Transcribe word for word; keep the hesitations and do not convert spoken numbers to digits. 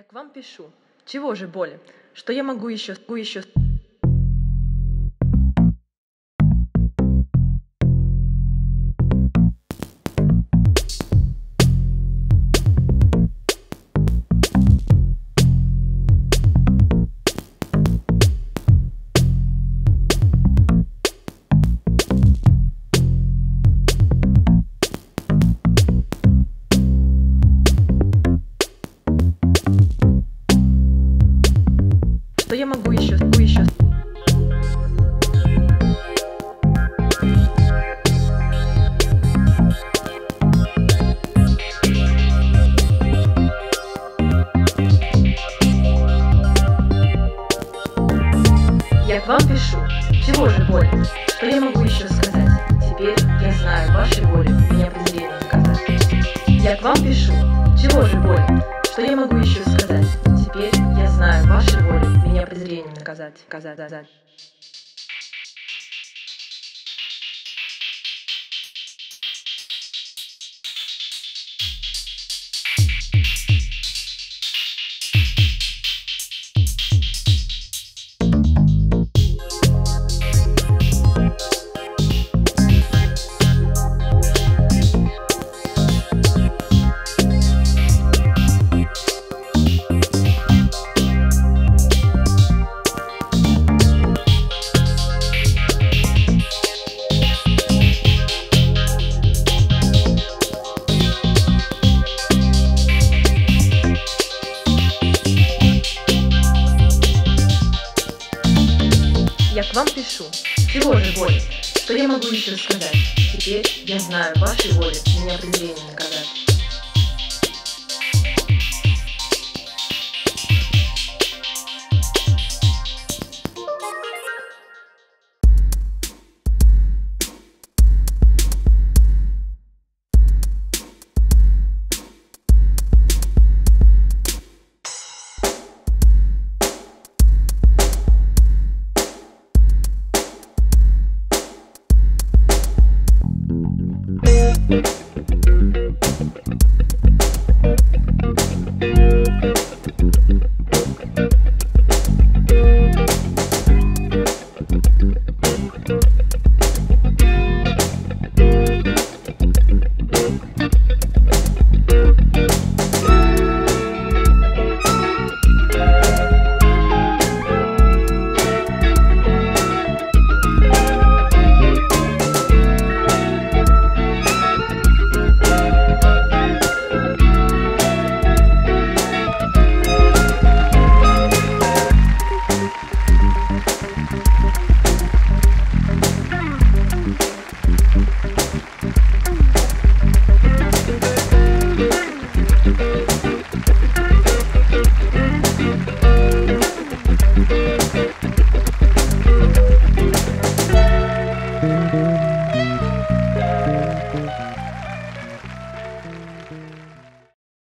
к вам пишу. Чего же боли? Что я могу еще, еще... Что я могу еще, еще... Я к вам пишу. Чего же боли? Что я могу еще сказать? Теперь я знаю вашей воли меня презрением наказать. Я к вам пишу. Чего же боли? Что я могу еще сказать? Теперь я знаю вашей воли меня презрением наказать. Казать, казать. Я к вам пишу. Чего же боли? Что я могу еще сказать? Теперь я знаю вашей воли меня презрением наказать.